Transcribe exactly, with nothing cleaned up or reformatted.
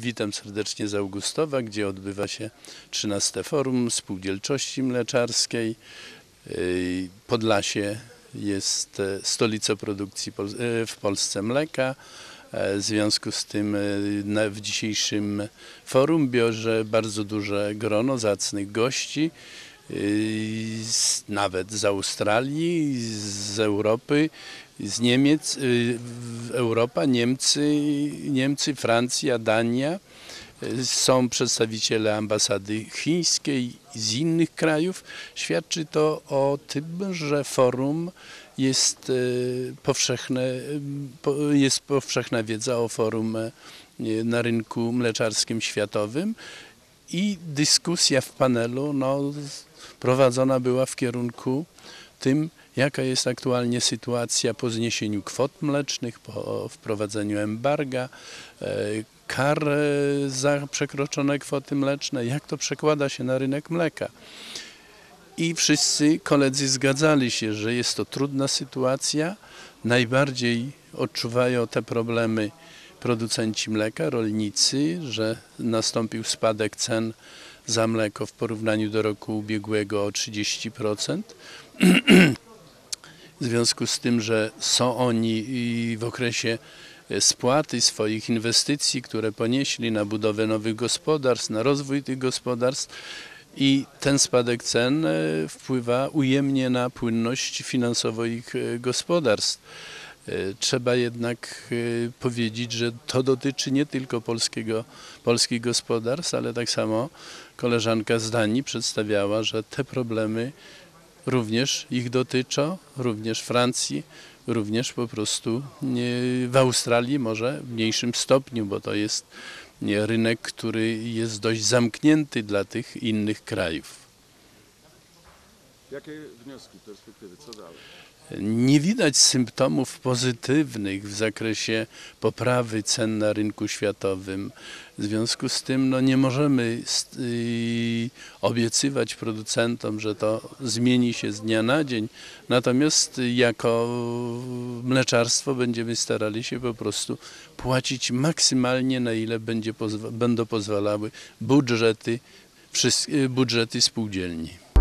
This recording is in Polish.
Witam serdecznie z Augustowa, gdzie odbywa się trzynaste Forum Spółdzielczości Mleczarskiej. Podlasie jest stolicą produkcji w Polsce mleka. W związku z tym w dzisiejszym forum bierze bardzo duże grono zacnych gości, nawet z Australii, z Europy, z Niemiec, Europa, Niemcy, Niemcy, Francja, Dania. Są przedstawiciele ambasady chińskiej z innych krajów. Świadczy to o tym, że forum jest powszechne, jest powszechna wiedza o forum na rynku mleczarskim światowym i dyskusja w panelu no, prowadzona była w kierunku tym, jaka jest aktualnie sytuacja po zniesieniu kwot mlecznych, po wprowadzeniu embarga, kar za przekroczone kwoty mleczne, jak to przekłada się na rynek mleka. I wszyscy koledzy zgadzali się, że jest to trudna sytuacja. Najbardziej odczuwają te problemy producenci mleka, rolnicy, że nastąpił spadek cen za mleko w porównaniu do roku ubiegłego o trzydzieści procent. W związku z tym, że są oni w okresie spłaty swoich inwestycji, które ponieśli na budowę nowych gospodarstw, na rozwój tych gospodarstw, i ten spadek cen wpływa ujemnie na płynność finansową ich gospodarstw. Trzeba jednak powiedzieć, że to dotyczy nie tylko polskiego, polskich gospodarstw, ale tak samo koleżanka z Danii przedstawiała, że te problemy również ich dotyczą, również Francji, również po prostu w Australii może w mniejszym stopniu, bo to jest rynek, który jest dość zamknięty dla tych innych krajów. Jakie wnioski, perspektywy, co dalej? Nie widać symptomów pozytywnych w zakresie poprawy cen na rynku światowym. W związku z tym no, nie możemy obiecywać producentom, że to zmieni się z dnia na dzień. Natomiast jako mleczarstwo będziemy starali się po prostu płacić maksymalnie, na ile będzie, będą pozwalały budżety, budżety spółdzielni.